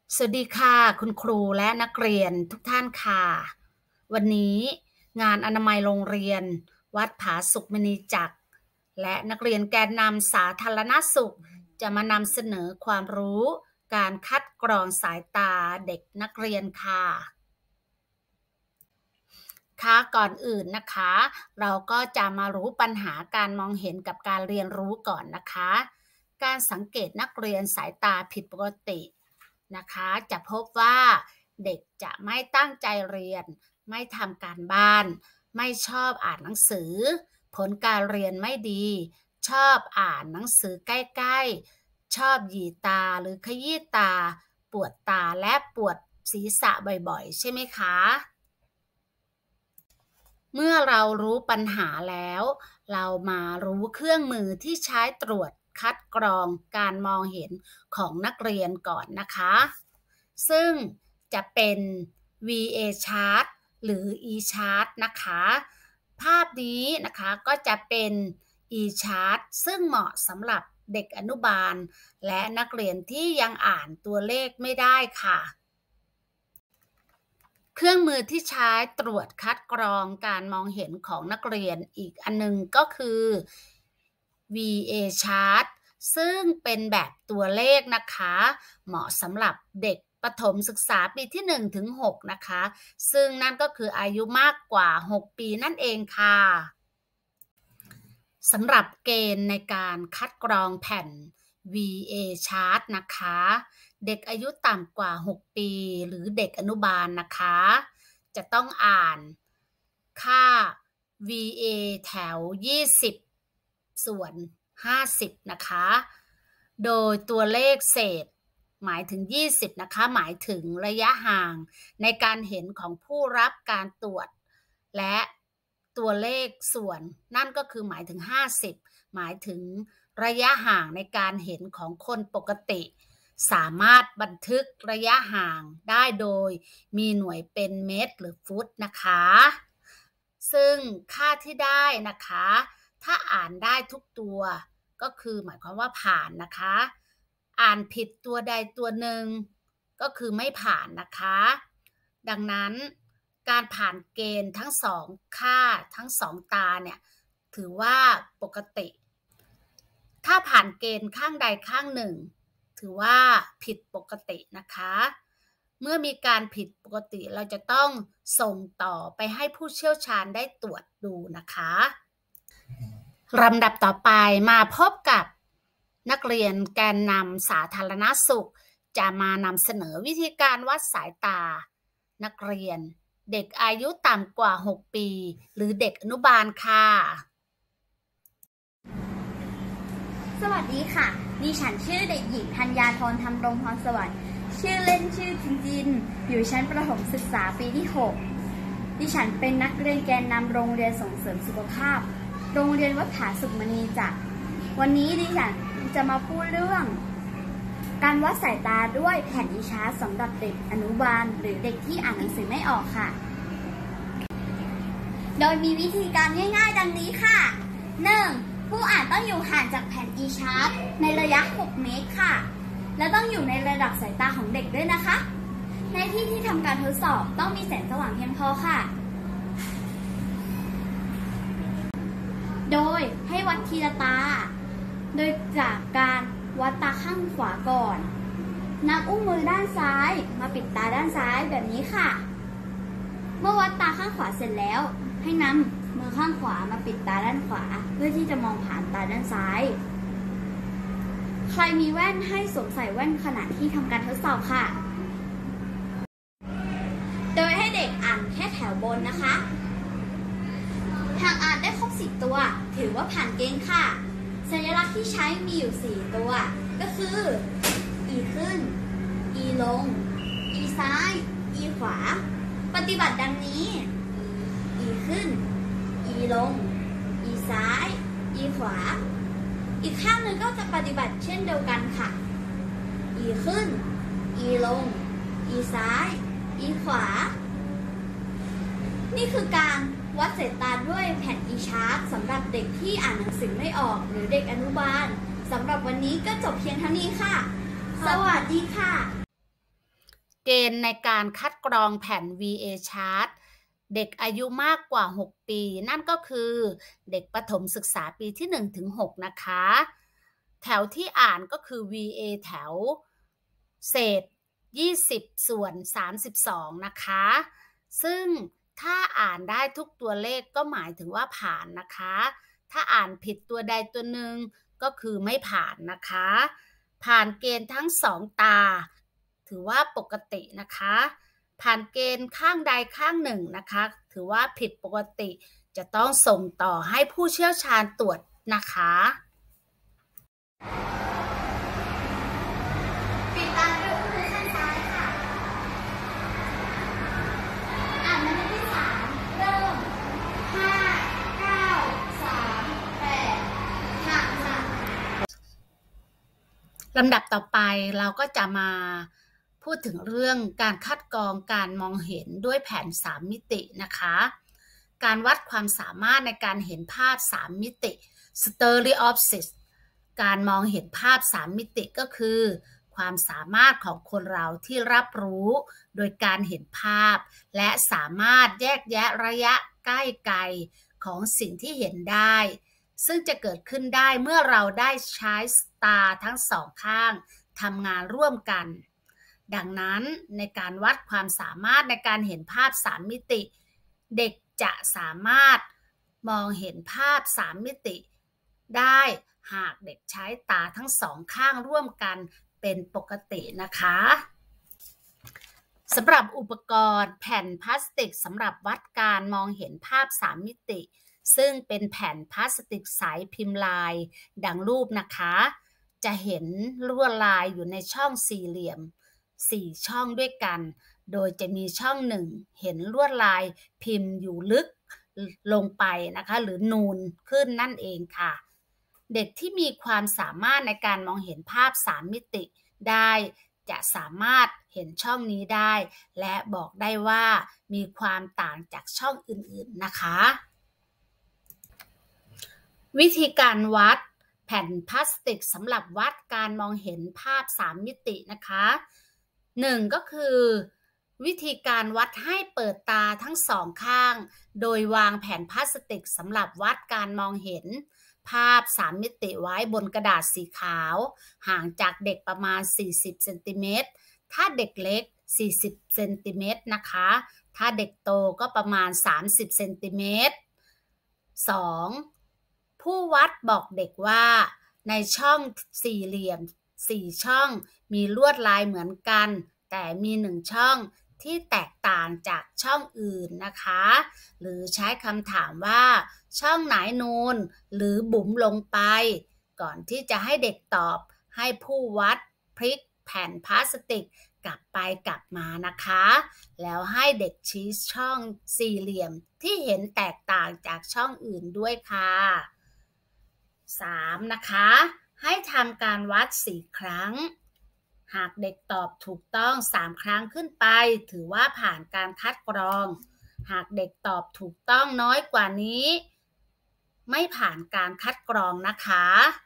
สวัสดีค่ะคุณครูและนักเรียนทุกท่านค่ะวันนี้งานอนามัยโรงเรียนวัดผาสุกมณีจักรและนักเรียนแกนนำสาธารณสุขจะมานำเสนอความรู้การคัดกรองสายตาเด็กนักเรียนค่ะก่อนอื่นนะคะเราก็จะมารู้ปัญหาการมองเห็นกับการเรียนรู้ก่อนนะคะการสังเกตนักเรียนสายตาผิดปกตินะคะจะพบว่าเด็กจะไม่ตั้งใจเรียนไม่ทำการบ้านไม่ชอบอ่านหนังสือผลการเรียนไม่ดีชอบอ่านหนังสือใกล้ๆชอบหยีตาหรือขยี้ตาปวดตาและปวดศีรษะบ่อยๆใช่ไหมคะเมื่อเรารู้ปัญหาแล้วเรามารู้เครื่องมือที่ใช้ตรวจคัดกรองการมองเห็นของนักเรียนก่อนนะคะซึ่งจะเป็น VA Chart หรือ E-Chart นะคะภาพนี้นะคะก็จะเป็น E-Chart ซึ่งเหมาะสำหรับเด็กอนุบาลและนักเรียนที่ยังอ่านตัวเลขไม่ได้ค่ะเครื่องมือที่ใช้ตรวจคัดกรองการมองเห็นของนักเรียนอีกอันนึงก็คือ VA Chart ซึ่งเป็นแบบตัวเลขนะคะเหมาะสำหรับเด็กประถมศึกษาปีที่1ถึง6นะคะซึ่งนั่นก็คืออายุมากกว่า6ปีนั่นเองค่ะสำหรับเกณฑ์ในการคัดกรองแผ่น VA Chart นะคะเด็กอายุต่ำกว่า6ปีหรือเด็กอนุบาลนะคะจะต้องอ่านค่า VA แถว20ส่วน50นะคะโดยตัวเลขเศษหมายถึง20นะคะหมายถึงระยะห่างในการเห็นของผู้รับการตรวจและตัวเลขส่วนนั่นก็คือหมายถึง50หมายถึงระยะห่างในการเห็นของคนปกติสามารถบันทึกระยะห่างได้โดยมีหน่วยเป็นเมตรหรือฟุตนะคะซึ่งค่าที่ได้นะคะถ้าอ่านได้ทุกตัวก็คือหมายความว่าผ่านนะคะอ่านผิดตัวใดตัวหนึ่งก็คือไม่ผ่านนะคะดังนั้นการผ่านเกณฑ์ทั้งสองค่าทั้งสองตาเนี่ยถือว่าปกติถ้าผ่านเกณฑ์ข้างใดข้างหนึ่งถือว่าผิดปกตินะคะเมื่อมีการผิดปกติเราจะต้องส่งต่อไปให้ผู้เชี่ยวชาญได้ตรวจดูนะคะลำดับต่อไปมาพบกับนักเรียนแกนนำสาธารณสุขจะมานำเสนอวิธีการวัดสายตานักเรียนเด็กอายุต่ำกว่า6ปีหรือเด็กอนุบาลค่ะสวัสดีค่ะดิฉันชื่อเด็กหญิงธัญญาธรธรรมรงพรสวัสดิ์ชื่อเล่นชื่อจินอยู่ชั้นประถมศึกษาปีที่6ดิฉันเป็นนักเรียนแกนนำโรงเรียนส่งเสริมสุขภาพโรงเรียนวัดผาสุกมณีจักรวันนี้ดิฉันจะมาพูดเรื่องการวัดสายตาด้วยแผ่นอีชาร์ตสำหรับเด็กอนุบาลหรือเด็กที่อ่านหนังสือไม่ออกค่ะโดยมีวิธีการง่ายๆดังนี้ค่ะ 1. ผู้อ่านต้องอยู่ห่างจากแผ่นอีชาร์ตในระยะ6 เมตรค่ะและต้องอยู่ในระดับสายตาของเด็กด้วยนะคะในที่ที่ทำการทดสอบต้องมีแสงสว่างเพียงพอค่ะโดยให้วัดทีละตาโดยจากการวัดตาข้างขวาก่อนนำอุ้งมือด้านซ้ายมาปิดตาด้านซ้ายแบบนี้ค่ะเมื่อวัดตาข้างขวาเสร็จแล้วให้นำมือข้างขวามาปิดตาด้านขวาเพื่อที่จะมองผ่านตาด้านซ้ายใครมีแว่นให้สวมใส่แว่นขณะที่ทำการทดสอบค่ะโดยให้เด็กอ่านแค่แถวบนนะคะหากอ่านได้ครบ10ตัวถือว่าผ่านเกณฑ์ค่ะสัญลักษณ์ที่ใช้มีอยู่4ตัวก็คือ E ขึ้น E ลง E ซ้าย E ขวาปฏิบัติดังนี้ E ขึ้น E ลง E ซ้าย E ขวาอีกข้างหนึ่งก็จะปฏิบัติเช่นเดียวกันค่ะ E ขึ้น E ลง E ซ้าย E ขวานี่คือการวัดสายตาด้วยแผ่น E-Chart สำหรับเด็กที่อ่านหนังสือไม่ออกหรือเด็กอนุบาลสำหรับวันนี้ก็จบเพียงเท่านี้ค่ะสวัสดีค่ะเกณฑ์ในการคัดกรองแผ่น VA Chart เด็กอายุมากกว่า 6 ปี นั่นก็คือเด็กประถมศึกษาปีที่ 1-6 นะคะ แถวที่อ่านก็คือ VA แถวเศษ 20/32 นะคะ ซึ่งถ้าอ่านได้ทุกตัวเลขก็หมายถึงว่าผ่านนะคะ ถ้าอ่านผิดตัวใดตัวหนึ่งก็คือไม่ผ่านนะคะ ผ่านเกณฑ์ทั้งสองตาถือว่าปกตินะคะผ่านเกณฑ์ข้างใดข้างหนึ่งนะคะถือว่าผิดปกติจะต้องส่งต่อให้ผู้เชี่ยวชาญตรวจนะคะปิดตาด้วยมือข้างซ้ายค่ะอ่านมาในที่3เริ่ม5 9 3 8ห่างค่ะลำดับต่อไปเราก็จะมาพูดถึงเรื่องการคัดกรองการมองเห็นด้วยแผน3มิตินะคะการวัดความสามารถในการเห็นภาพ3มิติ Stereopsis การมองเห็นภาพ3มิติก็คือความสามารถของคนเราที่รับรู้โดยการเห็นภาพและสามารถแยกแยะระยะใกล้ไกลของสิ่งที่เห็นได้ซึ่งจะเกิดขึ้นได้เมื่อเราได้ใช้ตาทั้งสองข้างทำงานร่วมกันดังนั้นในการวัดความสามารถในการเห็นภาพ3มิติเด็กจะสามารถมองเห็นภาพ3มิติได้หากเด็กใช้ตาทั้งสองข้างร่วมกันเป็นปกตินะคะสำหรับอุปกรณ์แผ่นพลาสติกสำหรับวัดการมองเห็นภาพ3มิติซึ่งเป็นแผ่นพลาสติกใสพิมพ์ลายดังรูปนะคะจะเห็นลวดลายอยู่ในช่องสี่เหลี่ยม4ช่องด้วยกันโดยจะมีช่องหนึ่งเห็นลวดลายพิมพ์อยู่ลึกลงไปนะคะหรือนูนขึ้นนั่นเองค่ะเด็กที่มีความสามารถในการมองเห็นภาพ3มิติได้จะสามารถเห็นช่องนี้ได้และบอกได้ว่ามีความต่างจากช่องอื่นๆนะคะวิธีการวัดแผ่นพลาสติกสำหรับวัดการมองเห็นภาพ3มิตินะคะ1ก็คือวิธีการวัดให้เปิดตาทั้งสองข้างโดยวางแผ่นพลาสติกสำหรับวัดการมองเห็นภาพ3มิติไว้บนกระดาษสีขาวห่างจากเด็กประมาณ40เซนติเมตรถ้าเด็กเล็ก40เซนติเมตรนะคะถ้าเด็กโตก็ประมาณ30เซนติเมตร 2. ผู้วัดบอกเด็กว่าในช่องสี่เหลี่ยม4ช่องมีลวดลายเหมือนกันแต่มี1ช่องที่แตกต่างจากช่องอื่นนะคะหรือใช้คำถามว่าช่องไหนนูนหรือบุ๋มลงไปก่อนที่จะให้เด็กตอบให้ผู้วัดพลิกแผ่นพลาสติกกลับไปกลับมานะคะแล้วให้เด็กชี้ช่องสี่เหลี่ยมที่เห็นแตกต่างจากช่องอื่นด้วยค่ะ3นะคะให้ทำการวัด4ครั้งหากเด็กตอบถูกต้อง3ครั้งขึ้นไปถือว่าผ่านการคัดกรองหากเด็กตอบถูกต้องน้อยกว่านี้ไม่ผ่านการคัดกรองนะคะ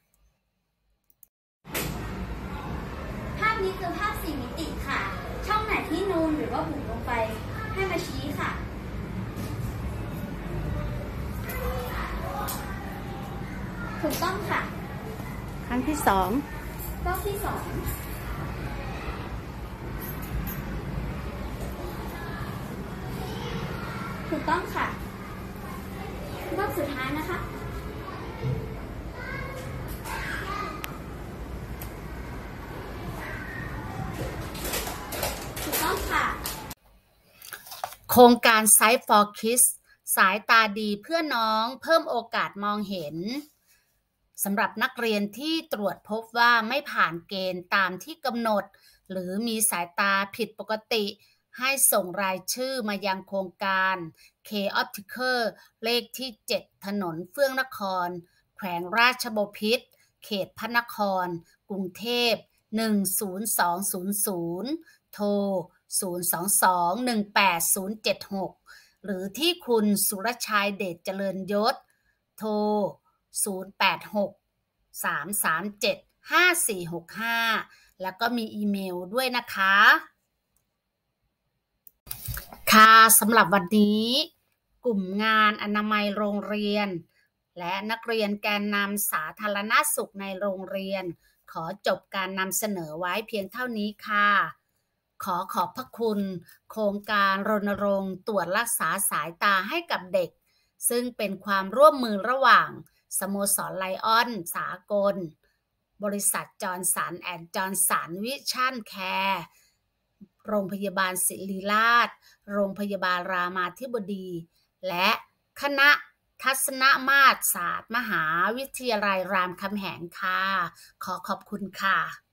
ภาพนี้คือภาพ4มิติค่ะช่องไหนที่นูนหรือว่าบุ๋มลงไปให้มาชี้ค่ะถูกต้องค่ะครั้งที่2 รอบที่2ถูกต้องค่ะรอบสุดท้ายนะคะถูกต้องค่ะโครงการ Sight for Kids สายตาดีเพื่อน้องเพิ่มโอกาสมองเห็นสำหรับนักเรียนที่ตรวจพบว่าไม่ผ่านเกณฑ์ตามที่กำหนดหรือมีสายตาผิดปกติให้ส่งรายชื่อมายังโครงการ K Optical เลขที่7ถนนเฟื่องนครแขวงราชบพิตรเขตพระนครกรุงเทพ10200โทร022-18076หรือที่คุณสุรชัยเดชเจริญยศโทร086-337-5465แล้วก็มีอีเมลด้วยนะคะค่ะสำหรับวันนี้กลุ่มงานอนามัยโรงเรียนและนักเรียนแกนนำสาธารณสุขในโรงเรียนขอจบการนำเสนอไว้เพียงเท่านี้ค่ะขอขอบพระคุณโครงการรณรงค์ตรวจรักษาสายตาให้กับเด็กซึ่งเป็นความร่วมมือระหว่างสโมสรไลออนสากลบริษัทจอห์นสันแอนด์จอห์นสันวิชั่นแคร์โรงพยาบาลศิริราชโรงพยาบาลรามาธิบดีและคณะทัศนมาตรศาสตร์มหาวิทยาลัยรามคำแหงค่ะขอขอบคุณค่ะ